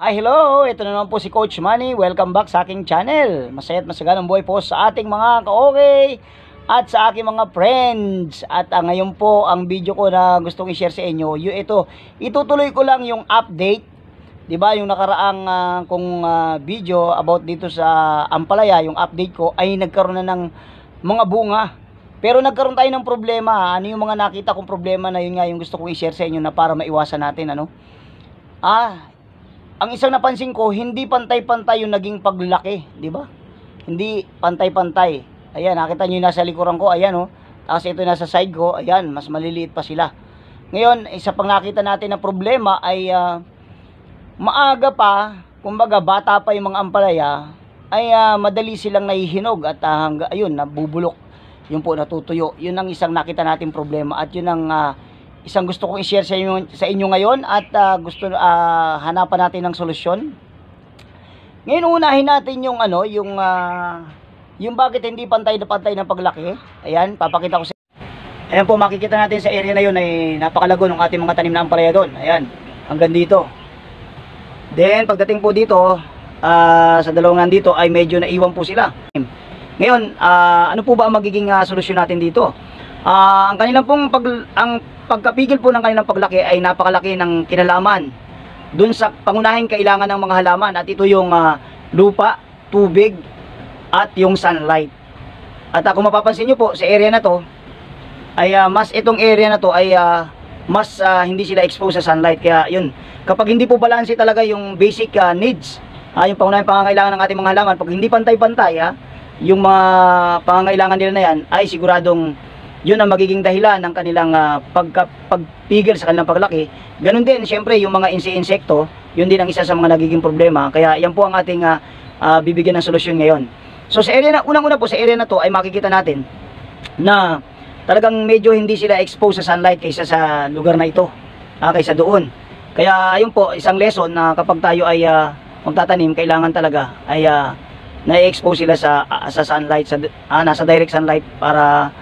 Hi, hello! Ito na naman po si Coach Manny. Welcome back sa aking channel. Masaya at masaganang buhay po sa ating mga ka-okay at sa aking mga friends. At ngayon po, ang video ko na gustong i-share sa inyo, itutuloy ko lang yung update. Diba, yung nakaraang video about dito sa Ampalaya, yung update ko ay nagkaroon na ng mga bunga. Pero nagkaroon tayo ng problema. Ano yung mga nakita kong problema na yun nga yung gusto kong i-share sa inyo na para maiwasan natin, ano? Ang isang napansin ko, hindi pantay-pantay yung naging paglaki, di ba? Hindi pantay-pantay. Ayan, nakita niyo yung nasa likuran ko, ayan oh. Tapos ito nasa side ko, ayan, mas maliliit pa sila. Ngayon, isa pang nakita natin na problema ay maaga pa, kumbaga bata pa yung mga ampalaya, ay madali silang nahihinog at ayun, nabubulok. Yun po, natutuyo. Yun ang isang nakita natin problema at yun ang isang gusto kong i-share sa inyo ngayon at hanapan natin ng solusyon. Ngayon unahin natin yung yung bakit hindi pantay na pantay ng paglaki. Ayan, papakita ko sa inyo. Ayan po, makikita natin sa area na yun ay napakalago ng ating mga tanim na ampalaya doon. Ayan, hanggang dito. Then pagdating po dito sa dalawang dito ay medyo naiwan po sila. Ngayon, ano po ba ang magiging solusyon natin dito? Ang kanilang pong pagkapigil po ng kanilang paglaki ay napakalaki ng kinalaman dun sa pangunahing kailangan ng mga halaman, at ito yung lupa, tubig at yung sunlight. At kung mapapansin nyo po sa area na to ay itong area na to ay mas hindi sila exposed sa sunlight. Kaya yun, kapag hindi po balanse talaga yung basic needs, yung pangunahing pangangailangan ng ating mga halaman, pag hindi pantay-pantay yung mga pangangailangan nila na yan, ay siguradong yun ang magiging dahilan ng kanilang pagpigil sa kanilang paglaki. Ganun din, siyempre, yung mga insekto, yun din ang isa sa mga nagiging problema. Kaya yan po ang ating bibigyan ng solusyon ngayon. So sa area na, unang-una po sa area na to ay makikita natin na talagang medyo hindi sila exposed sa sunlight kaysa sa lugar na ito, kaysa doon. Kaya ayun po, isang lesson na kapag tayo ay magtatanim, kailangan talaga ay na-expose sila sa sunlight, nasa direct sunlight para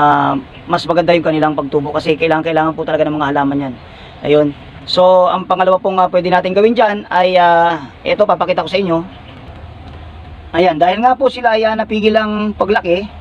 mas maganda yung kanilang pagtubo, kasi kailangan po talaga ng mga halaman yan. Ayun. So ang pangalawa pong pwede natin gawin dyan ay ito, papakita ko sa inyo. Ayan, dahil nga po sila ay napigil ang paglaki,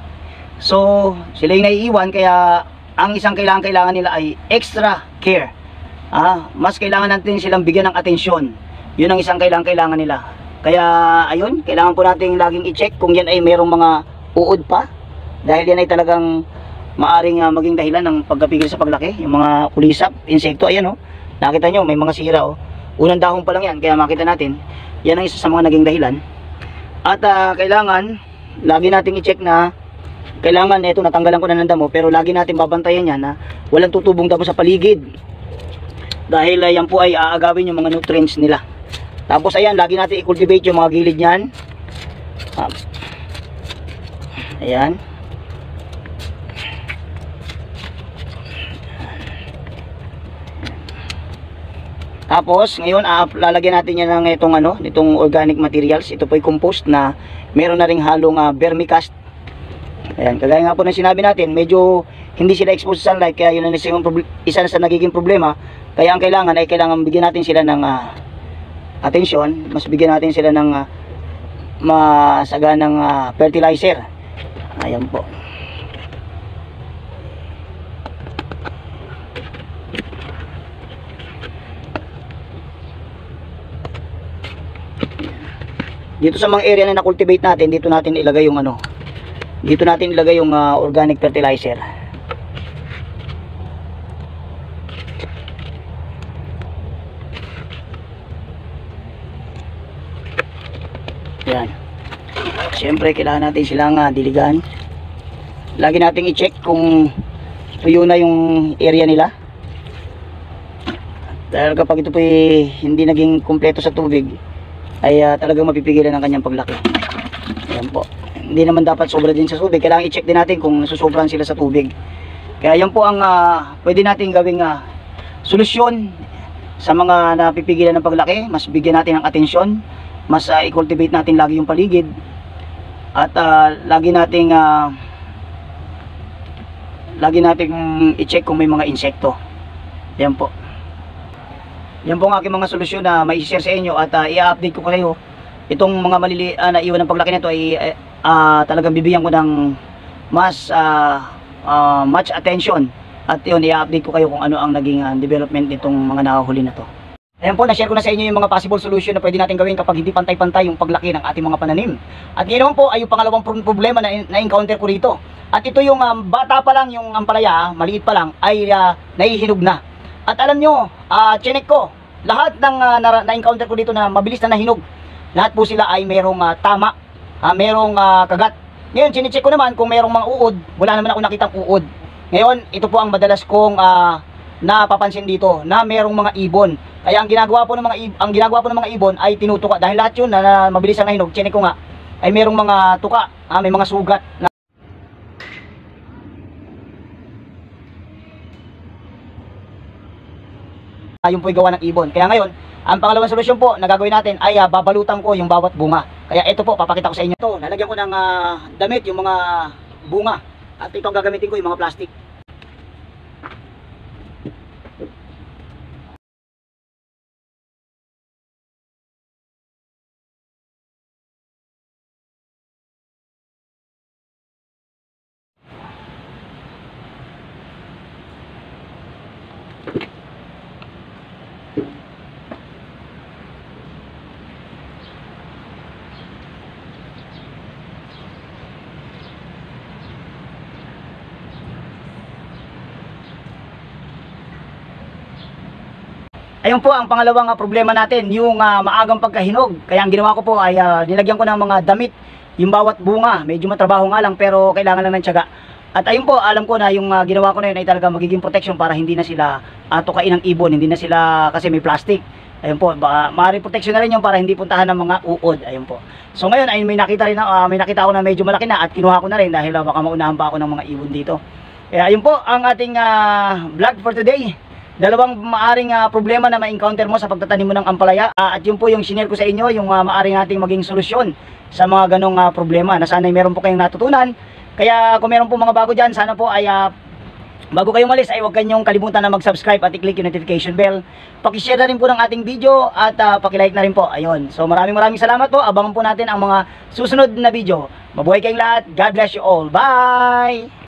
so sila yung naiiwan, kaya ang isang kailangan nila ay extra care. Mas kailangan natin silang bigyan ng atensyon. Yun ang isang kailangan nila. Kaya ayun, kailangan po natin laging i-check kung yan ay merong mga uod pa, dahil yan ay talagang maaring maging dahilan ng pagkapigil sa paglaki. Yung mga kulisap, insekto, ayan oh, nakita nyo may mga sira oh, unang dahon pa lang yan, kaya makita natin yan ang isa sa mga naging dahilan. At kailangan lagi nating i-check na kailangan, ito natanggalan ko na ng damo, pero lagi natin babantayan yan na walang tutubong damo sa paligid, dahil yan po ay aagawin yung mga nutrients nila. Tapos ayan, lagi natin i-cultivate yung mga gilid nyan. Ayan. Tapos ngayon lalagyan natin yan ng itong organic materials. Ito po ay compost na meron na ring halong vermicast. Ayan, kagaya nga po ng sinabi natin, medyo hindi sila exposed sa sunlight, kaya yun ang isa na sa nagiging problema. Kaya ang kailangan ay bigyan natin sila ng atensyon, mas bigyan natin sila ng masaganang fertilizer. Ayan po. Dito sa mga area na na-cultivate natin, dito natin ilagay yung organic fertilizer. Yan. Siyempre kailangan natin silang diligan. Lagi nating i-check kung tuyo na yung area nila, dahil kapag ito po hindi naging kumpleto sa tubig ay talagang mapipigilan ang kanyang paglaki. Ayan po. Hindi naman dapat sobra din sa tubig. Kailangan i-check din natin kung nasusobran sila sa tubig. Kaya yan po ang pwede natin gawing solusyon sa mga napipigilan ng paglaki. Mas bigyan natin ng atensyon, mas i-cultivate natin lagi yung paligid, at lagi nating i-check kung may mga insekto. Yan po. Yan po ang aking mga solusyon na mai-share sa inyo at i-update ko kayo. Itong mga na iwan ng paglaki nito ay talagang bibigyan ko ng mas much attention. At yun, i-update ko kayo kung ano ang naging development nitong mga nakahuli na to. Ayan po, na-share ko na sa inyo yung mga possible solution na pwede natin gawin kapag hindi pantay-pantay yung paglaki ng ating mga pananim. At yun naman po ay yung pangalawang problema na na-encounter ko rito. At ito yung bata pa lang, yung ampalaya, maliit pa lang, ay nahihinog na. At alam nyo, chinek ko, lahat ng na-encounter ko dito na mabilis na nahinog, lahat po sila ay merong tama, merong kagat. Ngayon, chinecheck ko naman kung merong mga uod, wala naman ako nakitang uod. Ngayon, ito po ang madalas kong napapansin dito na merong mga ibon. Kaya ang ginagawa po ng mga ibon ay tinutuka dahil lahat 'yun na mabilis ang nahinog. Chinek ko nga ay merong mga tuka, may mga sugat na yung po'y gawa ng ibon. Kaya ngayon, ang pangalawang solusyon po na gagawin natin ay babalutan ko yung bawat bunga. Kaya ito po, papakita ko sa inyo to. Lalagyan ko ng damit yung mga bunga. At ito ang gagamitin ko, yung mga plastic. Ayun po ang pangalawang problema natin, yung maagang pagkahinog. Kaya ang ginawa ko po ay nilagyan ko ng mga damit yung bawat bunga. Medyo matrabaho nga lang pero kailangan lang ng tiyaga. At ayun po, alam ko na yung ginawa ko na yun ay talaga magiging protection para hindi na sila tukain ng ibon, hindi na sila kasi may plastic. Ayun po, maaaring protection na rin yung para hindi puntahan ng mga uod. Ayun po. So ngayon ay may nakita ako na medyo malaki na at kinuha ko na rin dahil baka maunahan pa ako ng mga ibon dito. Kaya ayun po ang ating vlog for today. Dalawang maaring problema na ma-encounter mo sa pagtatanim mo ng ampalaya. At yun po yung sinare ko sa inyo, yung maaring nating maging solusyon sa mga ganong problema. Na sana'y meron po kayong natutunan. Kaya kung meron po mga bago dyan, sana po ay bago kayong malis ay huwag kanyong kalimutan na mag-subscribe at i-click yung notification bell. Pakishare na rin po ng ating video at pakilike na rin po. Ayun. So maraming salamat po. Abangan po natin ang mga susunod na video. Mabuhay kayong lahat. God bless you all. Bye!